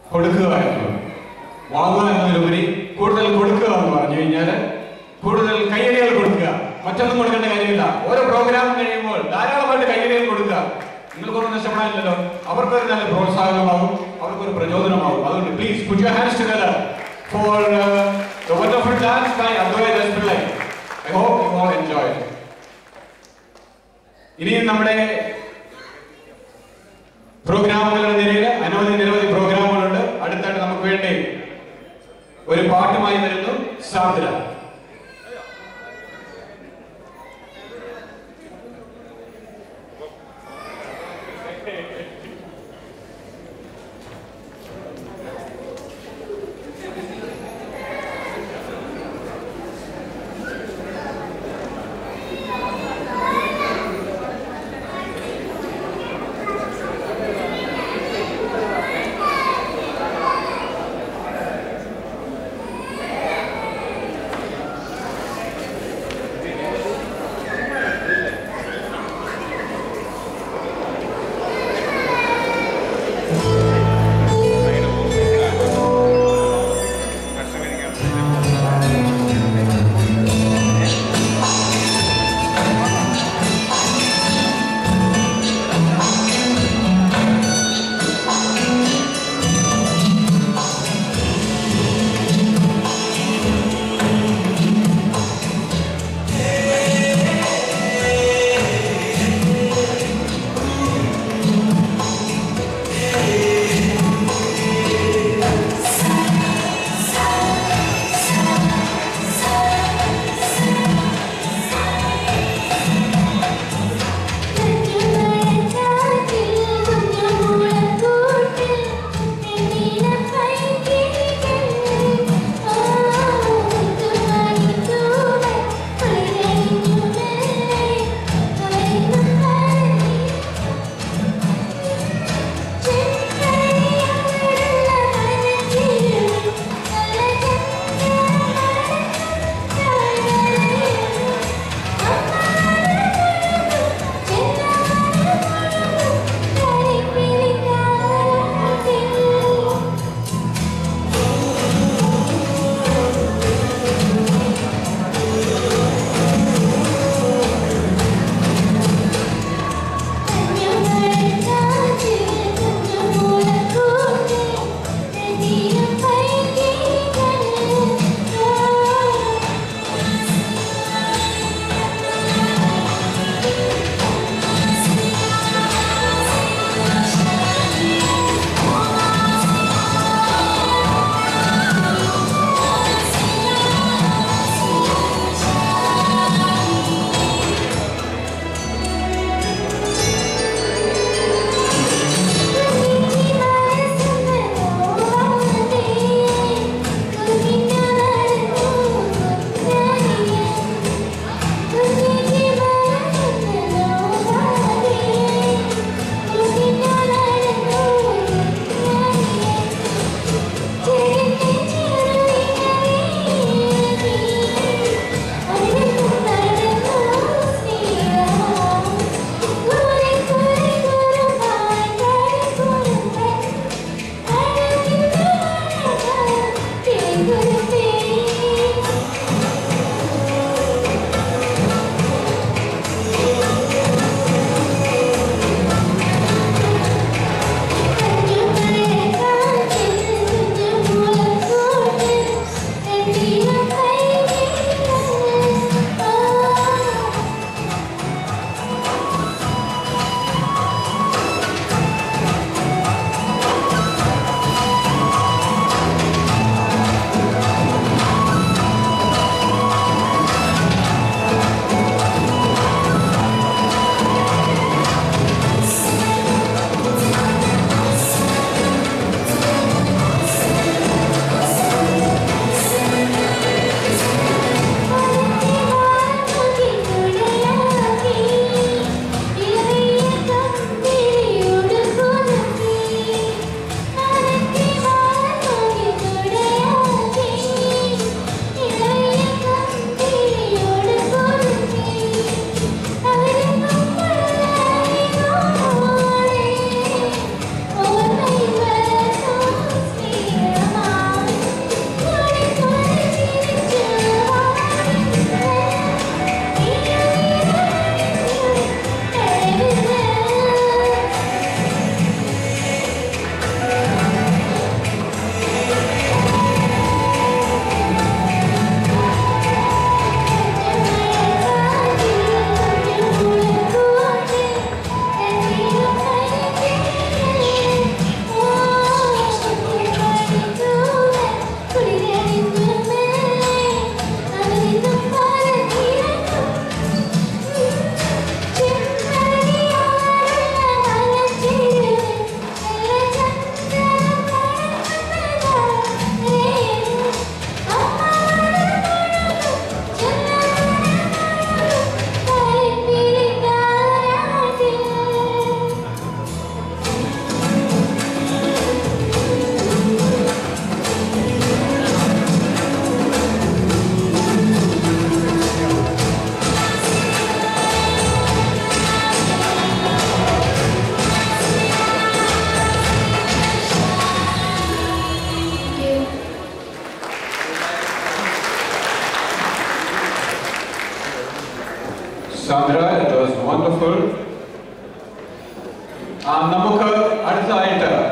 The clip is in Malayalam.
കൊടുക്കുകയായിരുന്നു. വാങ്ങുക എന്നതിലുപരി കൂടുതൽ കൊടുക്കുക എന്ന് പറഞ്ഞു കഴിഞ്ഞാൽ കൂടുതൽ കയ്യടികൾ കൊടുക്കുക, മറ്റൊന്നും കൊടുക്കേണ്ട കാര്യമില്ല. ഓരോ പ്രോഗ്രാം കഴിയുമ്പോൾ ധാരാളമായിട്ട് കയ്യടികൾ കൊടുക്കുക. നിങ്ങൾക്കൊന്നും നഷ്ടപ്പെടാനില്ലല്ലോ. അവർക്കൊരു നല്ല പ്രോത്സാഹനമാകും, അവർക്കൊരു പ്രചോദനമാകും. അതുകൊണ്ട് please put your hands together for the wonderful dance by Advait Pillai. I hope you all enjoy it. ഇനിയും നമ്മുടെ പ്രോഗ്രാമുകളുടെ നിരയിൽ നിരവധി പ്രോഗ്രാമുകളുണ്ട്. അടുത്തായിട്ട് നമുക്ക് വേണ്ടി ഒരു പാട്ടുമായി വരുന്നു Sandra. Sandra, it was wonderful. നമുക്ക് അടുത്തതായിട്ട്